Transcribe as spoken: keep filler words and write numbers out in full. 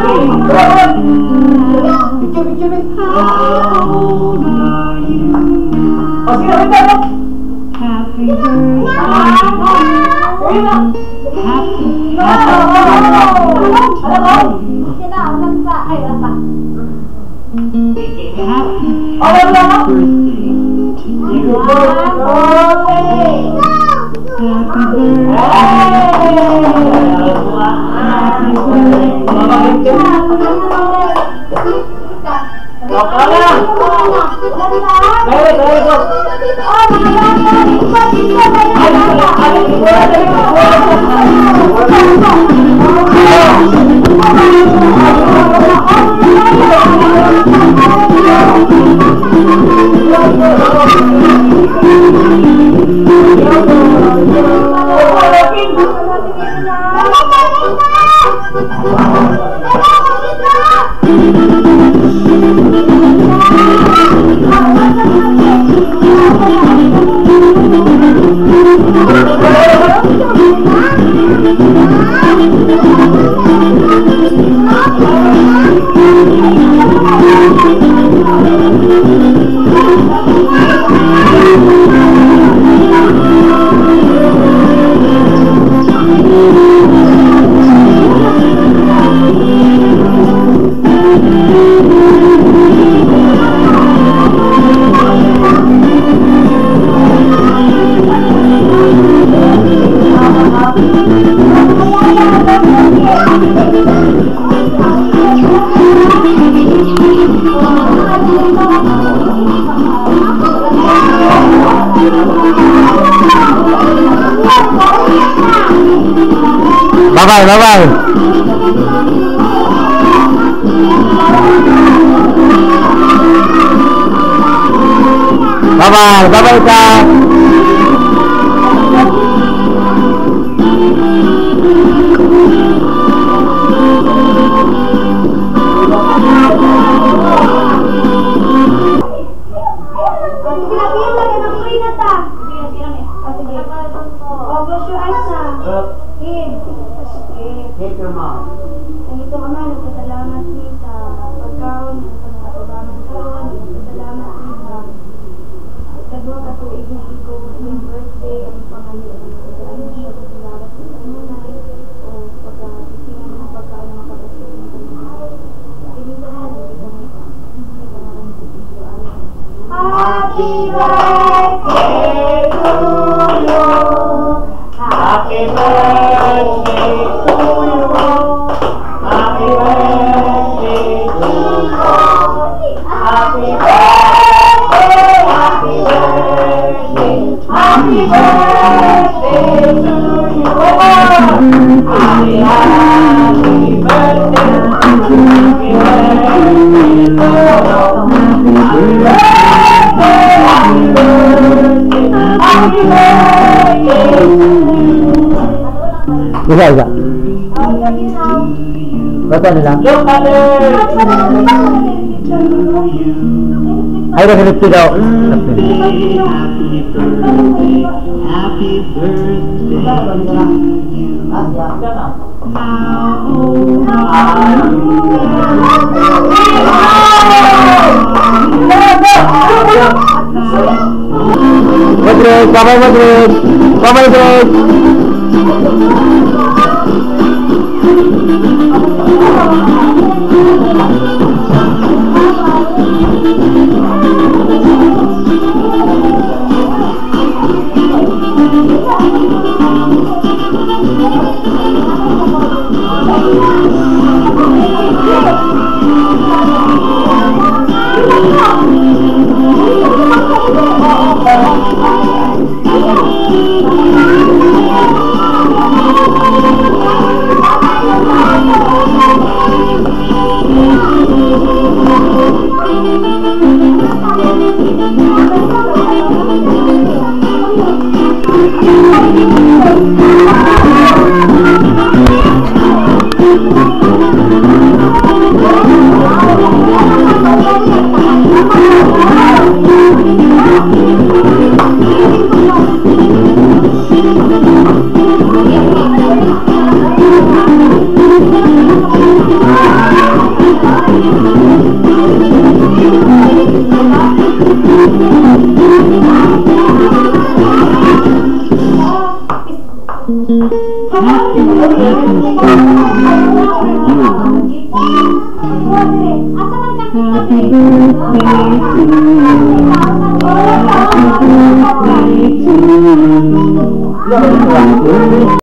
Picture, picture, eh. O, sige, wait lang. Happy birthday. Sila, ulang pa. Ay, ulang pa. Okay, wala mo? Bye-bye, bye-bye. Bye-bye, bye-bye ka. Hit your mom. Nandito ka man, nagpasalamat niya sa pagkaon, nagpasalamat karon, nagpasalamat niya sa kadwa katuig na iko ng birthday, ang pangalan, ano siya, pagkalamat niya sa munay, o pagkakisingan ng pagkaon ng kapasirin ng pagkaon. Pinitahan, nandito mo ito. Happy birthday to you! Happy birthday to you! Happy birthday to you! Happy birthday, happy birthday, happy birthday to you! Happy, happy birthday, happy birthday to you! Happy birthday, happy birthday, happy birthday to you! Isa, isa. Bato nila. Ay, nag-ripti daw. Happy birthday Madrid, bye-bye Madrid. Bye-bye Madrid. Thank you. Happy, happy Happy birthday to you. Happy birthday to you.